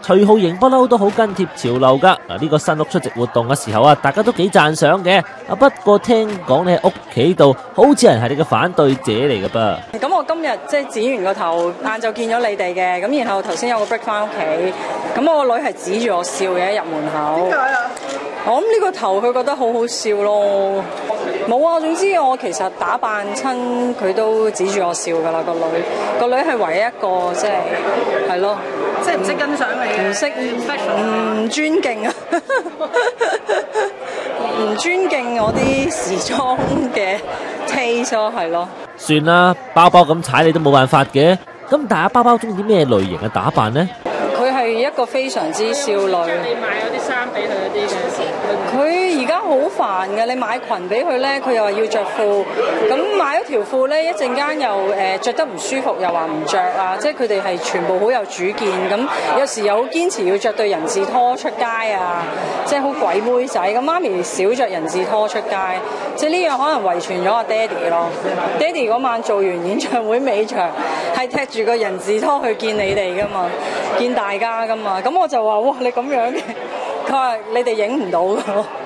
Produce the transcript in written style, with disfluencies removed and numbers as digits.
徐浩瑩不嬲都好跟貼潮流噶。呢個新屋出席活動嘅時候啊，大家都幾讚賞嘅。不過聽講你喺屋企度，好似人係你嘅反對者嚟嘅噃。 咁我今日即係剪完個頭，晏晝見咗你哋嘅，咁然後頭先有個 break 翻屋企，咁我個女係指住我笑嘅，一入門口。點解啊？我諗呢個頭佢覺得好好笑咯。冇啊，總之我其實打扮親佢都指住我笑㗎啦，個女係唯一一個即係咯，即係唔識欣賞你嘅，唔識唔尊敬啊，唔尊敬我啲時裝嘅 taste 咯，係咯。 算啦，包包咁踩你都冇辦法嘅。咁大家包包中意啲咩類型嘅打扮呢？ 佢係一個非常之少女。 你買嗰啲衫俾佢嗰啲嘅時候， 佢而家好煩嘅，你買裙俾佢咧，佢又話要着褲，咁買咗條褲咧，一陣間又着得唔舒服，又話唔着啊！即係佢哋係全部好有主見，咁有時又好堅持要着對人字拖出街啊！即係好鬼妹仔咁，媽咪少着人字拖出街，即係呢樣可能遺傳咗阿爹哋咯。爹哋嗰晚做完演唱會尾場，係踢住個人字拖去見你哋噶嘛，見大家噶嘛，咁我就話哇你咁樣嘅，佢話你哋影唔到㗎。